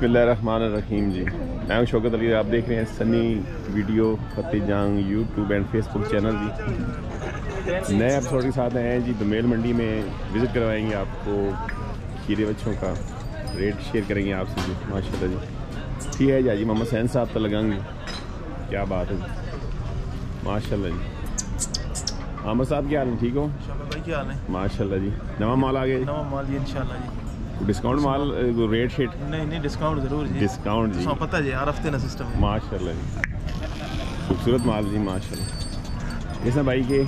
बिस्मिल्लाहिर्रहमानिर्रहीम जी। मैं हूं शौकत अली। आप देख रहे हैं Sunny video Fateh Jang YouTube and Facebook channel ji. नए एपिसोड के साथ आए हैं जी। दोमेल मंडी में विज़िट करवाएंगे आपको, खीरे बच्चों का रेट शेयर करेंगे आपसे जी। माशाल्लाह जी, ठीक है जी। मोहम्मद सैन साहब तो लगाएंगे, क्या बात है जी, माशाल्लाह जी। मोहम्मद साहब क्या हाल है, ठीक हो? भाई क्या हाल है? माशाल्लाह जी। नवा माल आ गया? नवा माल जी इंशाल्लाह जी। डिस्काउंट माल, रेट शीट? नहीं डिस्काउंट ज़रूर जी। डिस्काउंट जी, पता है जी, हर हफ्ते ना सिस्टम है। माशाल्लाह जी, खूबसूरत माल जी माशाल्लाह। इसमें भाई के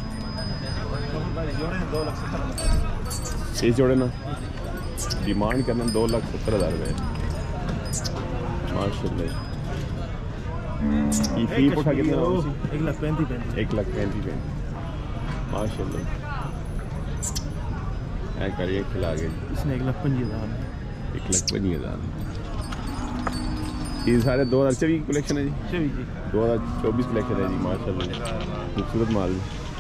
इस जोड़े ना डिमांड करना 2,70,000 रुपये माशाल्लाह। ये फी उठा कितना? 1,35,000 माशाल्लाह। करिए खिला गए इसने 1,50,000 1,50,000। ये सारे 2024 की कलेक्शन है जी। 2024 कलेक्शन है जी माशाल्लाह। खूबसूरत माल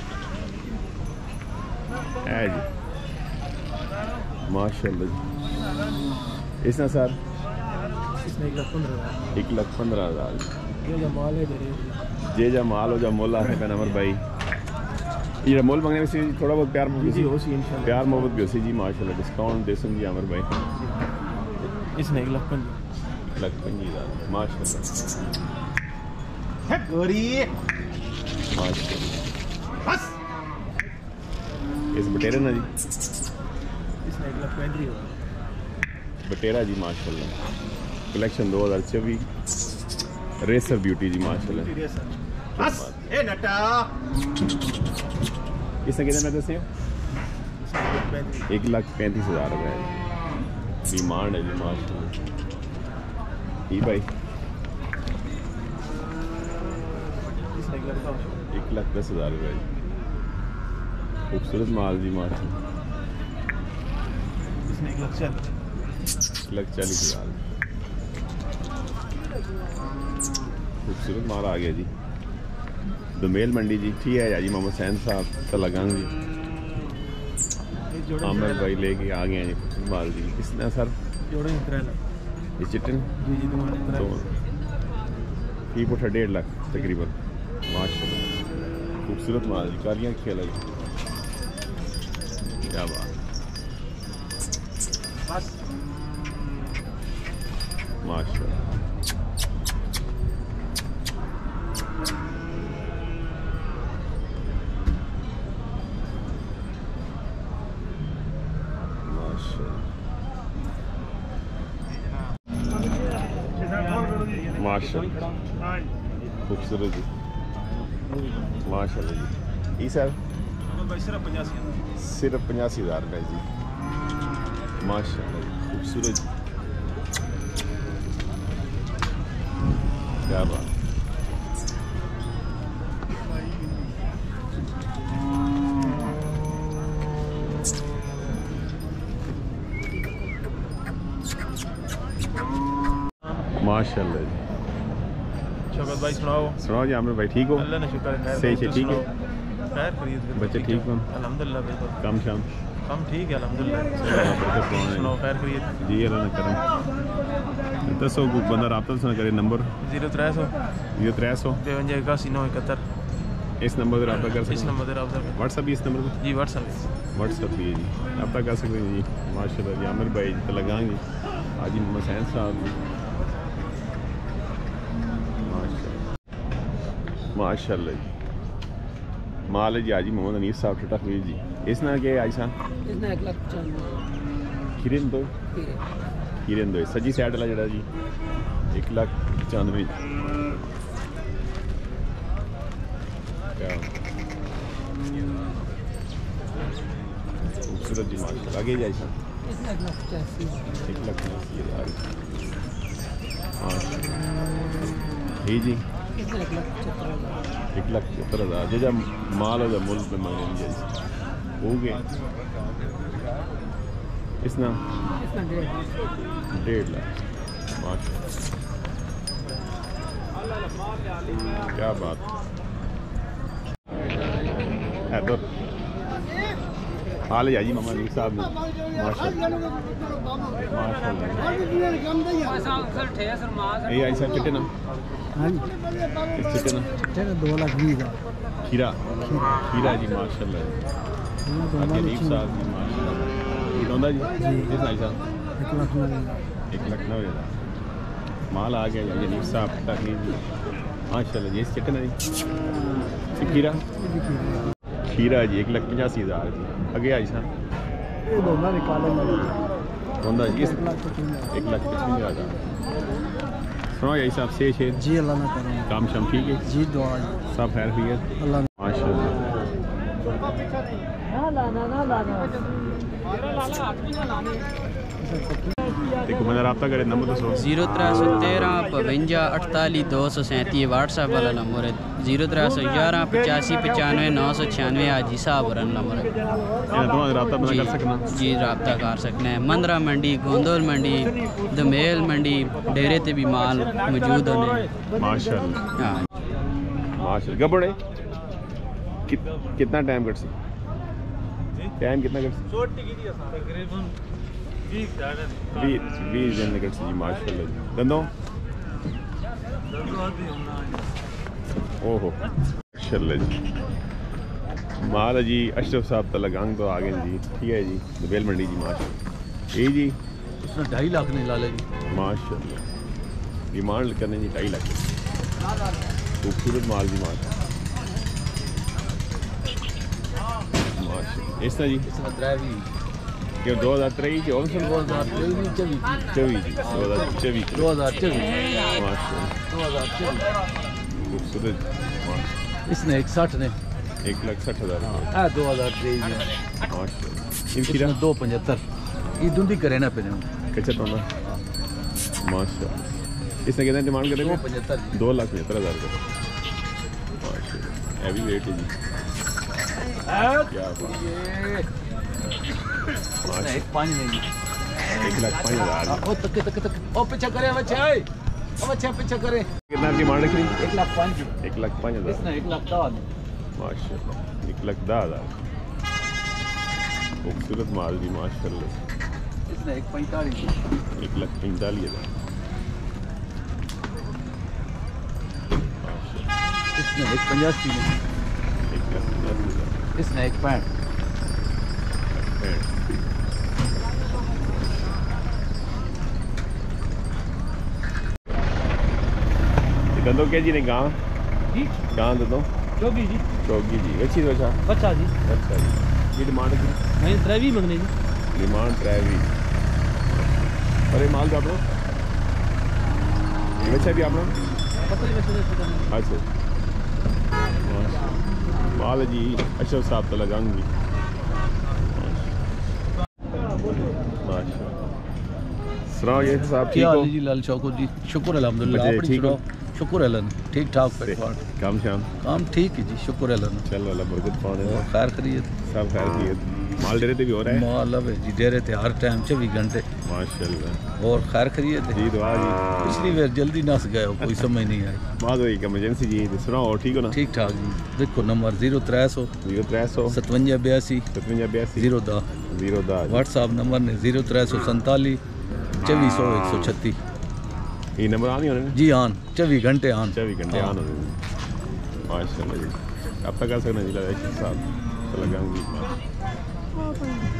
है जी माशाल्लाह जी। इसने सर इसने 1,15,000 1,15,000 माल है। जे जा माल हो जा मोला है का नंबर भाई। ये मोल मंगने में से थोड़ा बहुत प्यार जी हो सी इंशाल्लाह, प्यार मोहब्बत भी हो सी जी माशाल्लाह। डिस्काउंट दे जी आमिर भाई। इसने 1,50,000 माशाल्लाह माशाल्लाह। इस बटेरा ना जी, इसने 1,35,000 बटेरा जी माशाल्लाह। कलेक्शन 2024 रेसर ब्यूटी जी माशाल्लाह। इसने कितने में दसे? 1,35,000 रुपये डिमांड है जी माशाल्लाह। ठीक भाई, 1,10,000 रुपये खूबसूरत माल जी माशाल्लाह। इसने 1,40,000 खूबसूरत माल आ गया जी। दोमेल मंडी जी, ठीक है जी। मोहम्मद सैन साहब तो लगाएंगे जी। आमिर भाई लेके आ गए हैं जी माल जी। किसने सर जोड़े ये चिटन तो फी पुठा 1.5 लाख तकरीबन माशाल्लाह। खूबसूरत माल जी, कालियाँ खेल है, क्या बात माशाल्लाह। माशाल्लाह खूबसूरत जी माशाल्लाह जी। ये सर सिर्फ 85,000 रुपये जी माशाल्लाह। खूबसूरत जी, क्या बात। माशाल्लाह जी। शौकत भाई सुनाओ जी आमिर भाई, ठीक हो? अल्लाह ने शुक्र है, सही है, ठीक है। खैर खरीद बच्चे ठीक हो? अल्हम्दुलिल्लाह बिल्कुल। कम शाम हम ठीक है अल्हम्दुलिल्लाह। सुनाओ खैर खरीद जी। अल्लाह न करें। दसो बंदा रब्ता तो करे। नंबर 0300 52 81 971। इस नंबर पर रब्ता कर सकते? इस नंबर पर रब्ता कर। व्हाट्सअप भी इस नंबर पर? जी व्हाट्सअप भी है जी, रब्ता कर सकते हैं जी माशाल्लाह जी। आमिर भाई तो लगाएंगे आज ही। मोहम्मद सैन साहब माशाल्लाह जी। माल है जी आज ही मोहम्मद अनीस साहब ठटा खमीर जी। इसना क्या है आयसा? इसने 1,95,000 खीरन दो सजी साइड वाला जड़ा जी 1,95,000 क्या खूबसूरत जी माशाल्लाह। आगे जाए सर 1,85,000 जी जी। 1,75,000 जो जब माल हो जब मुल्क में मांगे हो गए। इसना 1.5 लाख माशाल्लाह, क्या बात है। हाल है जी मामा जी साहब ने माशाल्लाह ये आई साहब चिट्टे ना हाँ जी इस चिट्टे ना 2 लाख 20 हज़ार खीरा खीरा जी माशाल्लाह गरीब साहब जी माशाल्लाह ये डोंदा जी किस आई साहब 1,90,000 माल आ गया जी गरीब साहब तक जी माशाल्लाह जी इस चिट्टे ना जी खीरा खीरा जी 1,85,000 जी आगे आई साहब ये दोनों निकाले डोंदा जी 1,55,000 सुनो यही साहब से जी अल्लाह ना करें काम शाम ठीक है जी दुआ सब खैर खैरियत अल्लाह माशाल्लाह देखो मैंने रब्ता करे नंबर दसो 0313 52 48 237 व्हाट्सएप वाला नंबर है 0311 85 95 996 हाजी साहब वाला नंबर है रब्ता बंदा कर सकना जी रब्ता कर सकते हैं मंदरा मंडी गोंदल मंडी दमेल मंडी डेरे ते भी माल मौजूद होने माशाल्लाह हाँ माशाल्लाह गबड़े कितना टाइम कट सी टाइम कितना कट सी तकरीबन 20 दिन कट सी माशाल्लाह दंदों ओहो माशाल्लाह जी माल जी अशरफ साहब तला गांग तो आ गए जी ठीक है जी दोमेल मंडी जी माशाल्लाह ये जी उसने 2.5 लाख नहीं लाले जी माशाल्लाह डिमांड करने जी 2.5 लाख खूबसूरत माल जी माशाल्लाह इस तरह जी इसमें ड्राइवी कि 2023 की और 2024 खूबसूरत इसने 61 ने 1,60,000 हाँ 2023 में माशाल्लाह 275 ये धुंधी करे ना पे कच्चा तो ना माशाल्लाह इसने कितना डिमांड करेगा 2,75,000 का माशाल्लाह हैवी वेट है जी क्या बात है 1,05,000 ओ तक ओ पीछे करे बच्चे बच्चे पीछे करे कितना डिमांड रखी 1,05,000 1,05,000 इसने 1,10,000 माशाल्लाह 1,10,000 खूबसूरत माल जी माशाल्लाह इसने 1,45,000 1,45,000 इसने 1,85,000 इसने 1,65,000 दंदो क्या जी ने गाँव जी गाँव दंदो चौगी जी चौगी जी अच्छी तो अच्छा अच्छा जी अच्छा जी ये डिमांड की मैं ड्राइवी मंगने जी डिमांड ड्राइवी और ये माल का अपना ये अच्छा भी अपना अच्छा माल है जी अशरफ साहब तो लगाऊंगी माशाल्लाह सुनाओ ये साहब ठीक हो जी लाल चौको जी शुक्र अल्हम्दुलिल्लाह बच्चे आप ठीक हो? शुक्र अल्लाह ठीक ठाक काम शाम काम ठीक है जी शुक्र अल्लाह चलो अल्लाह बरकत पाने और खैर खरीद सब खैर की माल डेरे पे भी हो रहा है माल अब जी डेरे थे हर टाइम 24 घंटे माशाल्लाह और खैर खरीद जी दुआ जी पिछली बार जल्दी नस गए हो कोई समझ नहीं आई बात हुई इमरजेंसी जी सुनाओ और ठीक हो ना ठीक ठाक जी देखो नंबर 0300 0300 57 82 57 82 010 व्हाट्सएप नंबर ने 0347 2400 136 ये नंबर आनी होने जी आन 24 घंटे आन 24 घंटे आन होने माशाल्लाह जी अब तक कर सकते हैं जी साहब चला गांगी